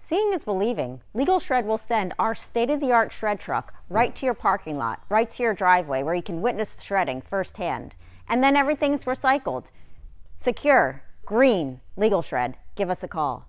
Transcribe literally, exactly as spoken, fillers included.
Seeing is believing. Legal Shred will send our state-of-the-art shred truck right to your parking lot, right to your driveway, where you can witness shredding firsthand. And then everything's recycled. Secure, green, Legal Shred. Give us a call.